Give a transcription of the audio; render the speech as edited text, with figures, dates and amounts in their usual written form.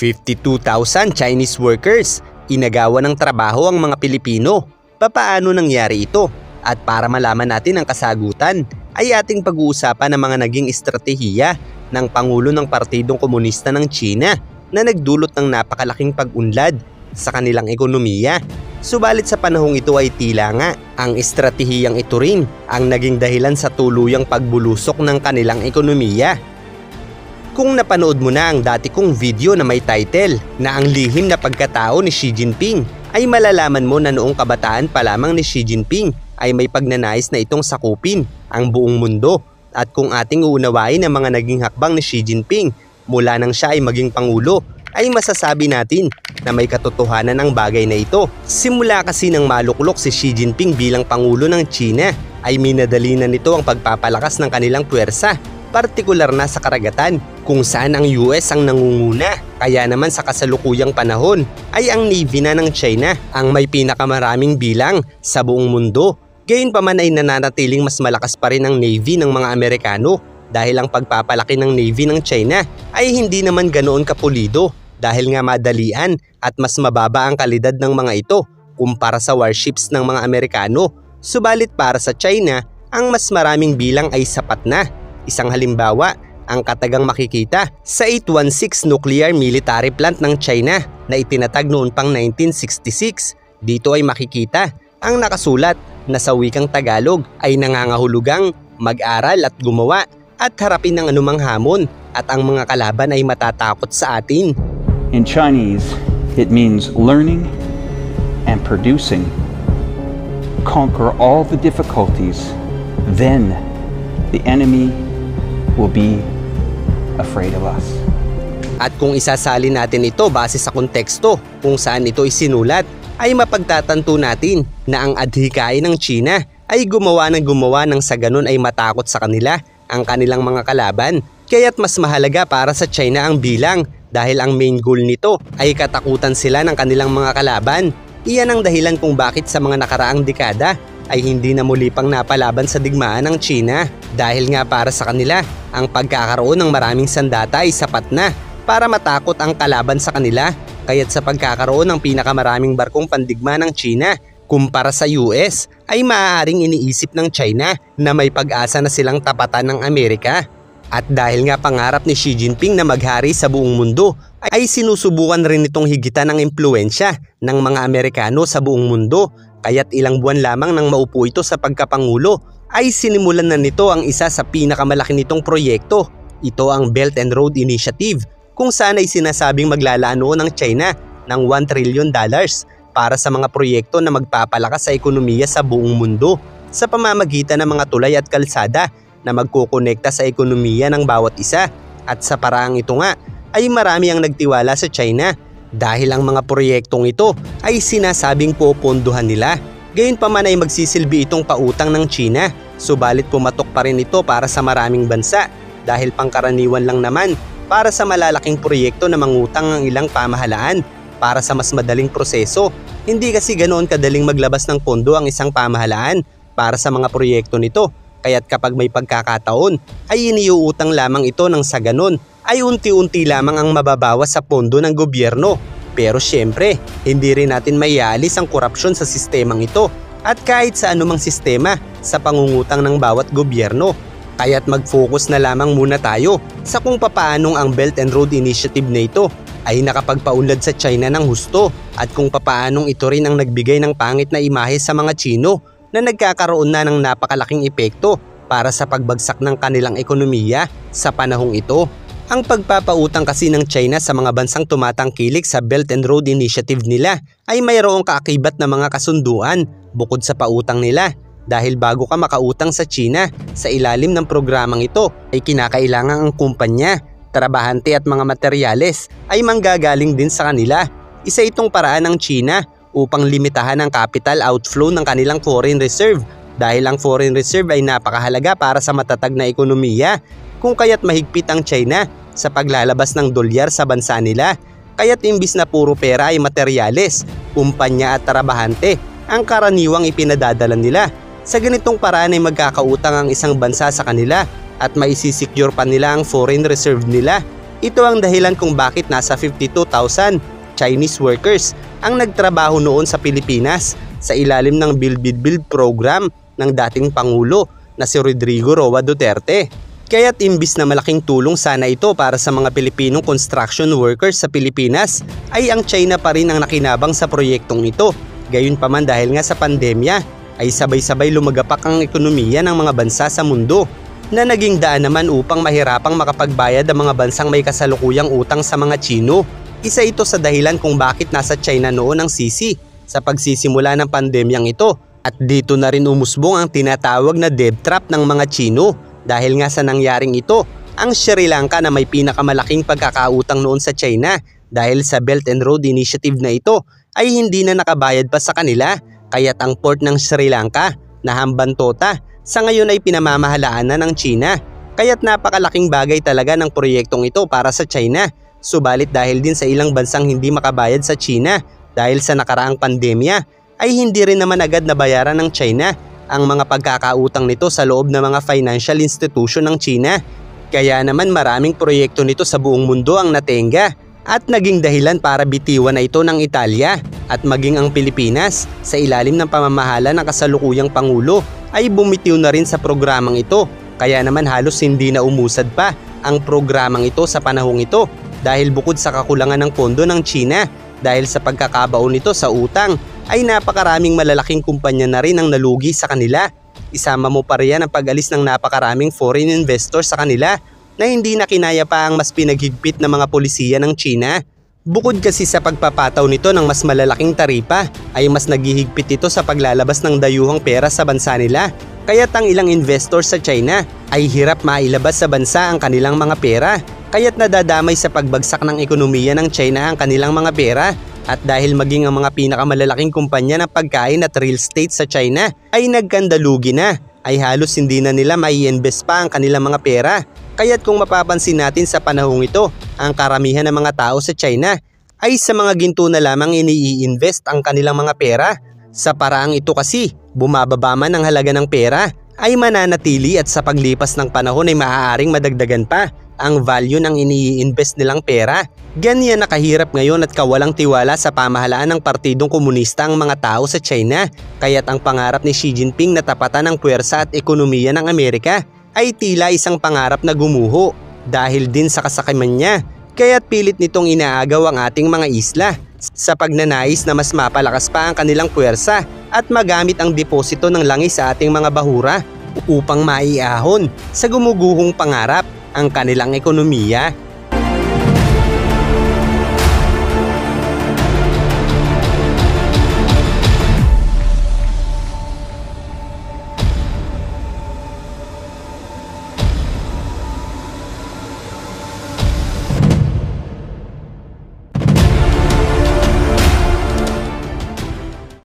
52,000 Chinese workers, inagawa ng trabaho ang mga Pilipino. Papaano nangyari ito? At para malaman natin ang kasagutan, ay ating pag-uusapan ang mga naging estratehiya ng Pangulo ng Partidong Komunista ng China na nagdulot ng napakalaking pag-unlad sa kanilang ekonomiya. Subalit sa panahong ito ay tila nga ang estratehiyang ito rin ang naging dahilan sa tuluyang pagbulusok ng kanilang ekonomiya. Kung napanood mo na ang dati kong video na may title na Ang Lihim na Pagkatao ni Xi Jinping, ay malalaman mo na noong kabataan pa lamang ni Xi Jinping ay may pagnanais na itong sakupin ang buong mundo. At kung ating uunawain ang mga naging hakbang ni Xi Jinping mula nang siya ay maging Pangulo, ay masasabi natin na may katotohanan ang bagay na ito. Simula kasi nang maluklok si Xi Jinping bilang Pangulo ng China, ay minadali na nito ang pagpapalakas ng kanilang puwersa, partikular na sa karagatan kung saan ang US ang nangunguna. Kaya naman sa kasalukuyang panahon ay ang Navy na ng China ang may pinakamaraming bilang sa buong mundo. Gayunpaman ay nananatiling mas malakas pa rin ang Navy ng mga Amerikano dahil ang pagpapalaki ng Navy ng China ay hindi naman ganoon kapulido dahil nga madalian at mas mababa ang kalidad ng mga ito kumpara sa warships ng mga Amerikano. Subalit para sa China, ang mas maraming bilang ay sapat na. Isang halimbawa, ang katagang makikita sa 816 nuclear military plant ng China na itinatag noon pang 1966. Dito ay makikita ang nakasulat na sa wikang Tagalog ay nangangahulugang mag-aral at gumawa at harapin ng anumang hamon at ang mga kalaban ay matatakot sa atin. In Chinese, it means learning and producing. Conquer all the difficulties, then the enemy will be afraid of us. At kung isasalin natin ito base sa konteksto kung saan ito isinulat, ay mapagtatanto natin na ang adhikain ng China ay gumawa ng sa ganun ay matakot sa kanila ang kanilang mga kalaban. Kaya't mas mahalaga para sa China ang bilang dahil ang main goal nito ay katakutan sila ng kanilang mga kalaban. Iyan ang dahilan kung bakit sa mga nakaraang dekada ay hindi na muli pang napalaban sa digmaan ng China dahil nga para sa kanila ang pagkakaroon ng maraming sandata ay sapat na para matakot ang kalaban sa kanila. Kaya't sa pagkakaroon ng pinakamaraming barkong pandigma ng China kumpara sa US ay maaaring iniisip ng China na may pag-asa na silang tapatan ng Amerika. At dahil nga pangarap ni Xi Jinping na maghari sa buong mundo ay sinusubukan rin itong higitan ang impluensya ng mga Amerikano sa buong mundo. Kaya't ilang buwan lamang nang maupo ito sa pagkapangulo ay sinimulan na nito ang isa sa pinakamalaki nitong proyekto. Ito ang Belt and Road Initiative kung saan ay sinasabing maglalaan ng China ng $1 trillion para sa mga proyekto na magpapalakas sa ekonomiya sa buong mundo sa pamamagitan ng mga tulay at kalsada na magkukonekta sa ekonomiya ng bawat isa. At sa paraang ito nga ay marami ang nagtiwala sa China dahil ang mga proyektong ito ay sinasabing popondohan nila. Gayunpaman ay magsisilbi itong pautang ng China, subalit pumatok pa rin ito para sa maraming bansa dahil pangkaraniwan lang naman para sa malalaking proyekto na mangutang ang ilang pamahalaan para sa mas madaling proseso. Hindi kasi ganoon kadaling maglabas ng pondo ang isang pamahalaan para sa mga proyekto nito. Kaya't kapag may pagkakataon ay iniuutang lamang ito nang sa ganon ay unti-unti lamang ang mababawas sa pondo ng gobyerno. Pero syempre, hindi rin natin maialis ang korupsyon sa sistemang ito at kahit sa anumang sistema sa pangungutang ng bawat gobyerno. Kaya't mag-focus na lamang muna tayo sa kung papaanong ang Belt and Road Initiative na ito ay nakapagpaunlad sa China ng husto at kung papaanong ito rin ang nagbigay ng pangit na imahe sa mga Chino na nagkakaroon na ng napakalaking epekto para sa pagbagsak ng kanilang ekonomiya sa panahong ito. Ang pagpapautang kasi ng China sa mga bansang tumatangkilik sa Belt and Road Initiative nila ay mayroong kaakibat na mga kasunduan bukod sa pautang nila. Dahil bago ka makautang sa China sa ilalim ng programang ito ay kinakailangan ang kumpanya, trabahante at mga materyales ay manggagaling din sa kanila. Isa itong paraan ng China upang limitahan ang capital outflow ng kanilang foreign reserve dahil ang foreign reserve ay napakahalaga para sa matatag na ekonomiya. Kung kaya't mahigpit ang China sa paglalabas ng dolyar sa bansa nila. Kaya't imbis na puro pera ay materyales, kumpanya at trabahante ang karaniwang ipinadadala nila. Sa ganitong paraan ay magkakautang ang isang bansa sa kanila at maisisecure pa nila ang foreign reserve nila. Ito ang dahilan kung bakit nasa 52,000 Chinese workers ang nagtrabaho noon sa Pilipinas sa ilalim ng Build program ng dating Pangulo na si Rodrigo Roa Duterte. Kaya't imbis na malaking tulong sana ito para sa mga Pilipinong construction workers sa Pilipinas, ay ang China pa rin ang nakinabang sa proyektong ito. Gayunpaman dahil nga sa pandemya ay sabay-sabay lumagapak ang ekonomiya ng mga bansa sa mundo na naging daan naman upang mahirapang makapagbayad ang mga bansang may kasalukuyang utang sa mga Chino. Isa ito sa dahilan kung bakit nasa China noon ang sisi sa pagsisimula ng pandemyang ito, at dito na rin umusbong ang tinatawag na debt trap ng mga Chino. Dahil nga sa nangyaring ito, ang Sri Lanka na may pinakamalaking pagkakautang noon sa China dahil sa Belt and Road Initiative na ito ay hindi na nakabayad pa sa kanila, kaya't ang port ng Sri Lanka na Hambantota sa ngayon ay pinamamahalaan na ng China. Kaya't napakalaking bagay talaga ng proyektong ito para sa China. Subalit dahil din sa ilang bansang hindi makabayad sa China dahil sa nakaraang pandemya, ay hindi rin naman agad nabayaran ng China ang mga pagkakautang nito sa loob ng mga financial institution ng China. Kaya naman maraming proyekto nito sa buong mundo ang natenga at naging dahilan para bitiwan na ito ng Italia, at maging ang Pilipinas sa ilalim ng pamamahala ng kasalukuyang Pangulo ay bumitiw na rin sa programang ito. Kaya naman halos hindi na umusad pa ang programang ito sa panahong ito dahil bukod sa kakulangan ng pondo ng China dahil sa pagkakabaon nito sa utang, ay napakaraming malalaking kumpanya na rin ang nalugi sa kanila. Isama mo pa riyan ang pag-alis ng napakaraming foreign investors sa kanila na hindi na kinaya pa ang mas pinaghigpit na mga polisiya ng China. Bukod kasi sa pagpapataw nito ng mas malalaking taripa, ay mas naghihigpit ito sa paglalabas ng dayuhang pera sa bansa nila. Kaya't ang ilang investors sa China ay hirap mailabas sa bansa ang kanilang mga pera. Kaya't nadadamay sa pagbagsak ng ekonomiya ng China ang kanilang mga pera. At dahil maging ang mga pinakamalalaking kumpanya ng pagkain at real estate sa China ay nagkandalugi na, ay halos hindi na nila mai-invest pa ang kanilang mga pera. Kaya't kung mapapansin natin sa panahong ito, ang karamihan ng mga tao sa China ay sa mga ginto na lamang ini-invest ang kanilang mga pera. Sa paraang ito kasi, bumababa man ang halaga ng pera, ay mananatili at sa paglipas ng panahon ay maaaring madagdagan pa ang value ng ini-invest nilang pera. Ganyan nakahirap ngayon at kawalang tiwala sa pamahalaan ng Partidong Komunista ang mga tao sa China. Kaya't ang pangarap ni Xi Jinping na tapatan ng puwersa at ekonomiya ng Amerika ay tila isang pangarap na gumuho dahil din sa kasakiman niya. Kaya't pilit nitong inaagaw ang ating mga isla sa pagnanais na mas mapalakas pa ang kanilang puwersa at magamit ang deposito ng langis sa ating mga bahura upang maiahon sa gumuguhong pangarap ang kanilang ekonomiya.